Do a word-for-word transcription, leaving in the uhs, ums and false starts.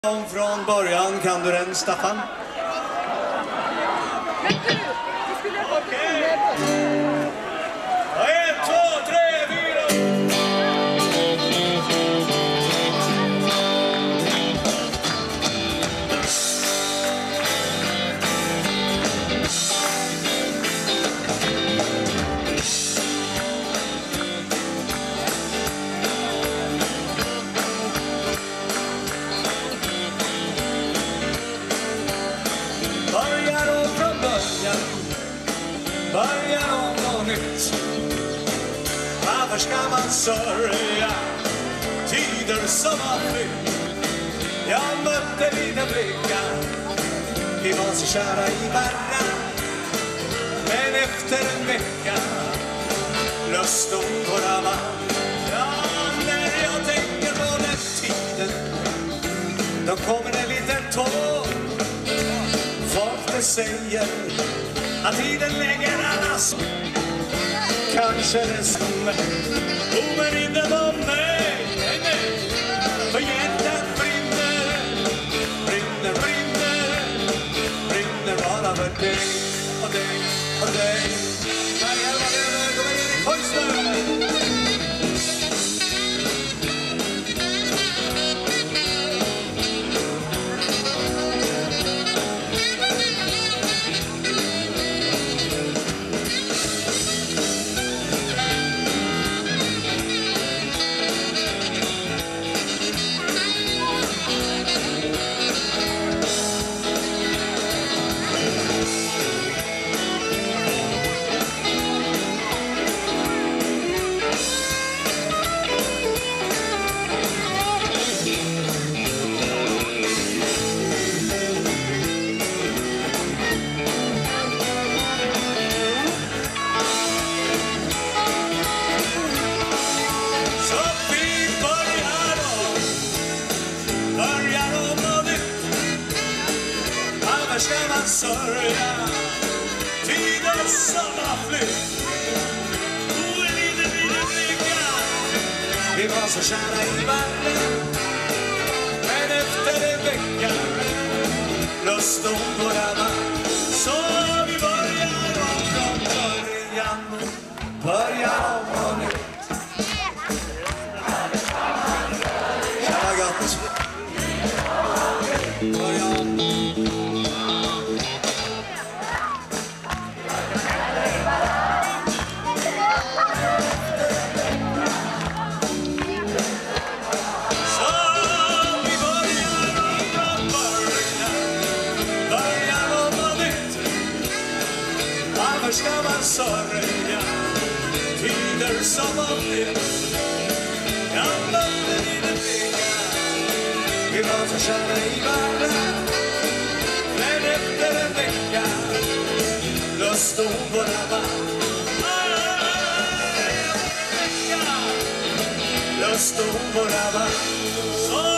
Om från början, kan du den, Staffan? Men du, vi skulle ha Okej. Ett, två, tre, fyra. Börjar om från början, börjar om något nytt. Varför ska man sörja tider som har flytt? Jag mötte dina blickar, vi var så kära i varandra. Men efter en vecka löst om våra band. Ja, när jag tänker på den tiden, då kommer en liten tår. Folk det säger att tiden lägger alla så. Kanske det stämmer, oh, men inte på mig. För hjärtat brinner, brinner, brinner, brinner bara för dig och dig och dig. Maria, Maria, kommer in i konsten. Ska man sörja tiden som har flytt? Oh, en liten, liten flicka, vi var så kära i varandra. Men efter en vecka löst om våra band. Så vi börjar om från början, börjar om på nytt. Tjena gott, börja om. Varför ska man sörja tider som har flytt? Jag mötte dina blickar, vi var så kära i varandra. Men efter en vecka löst om våra band. Löst om våra band.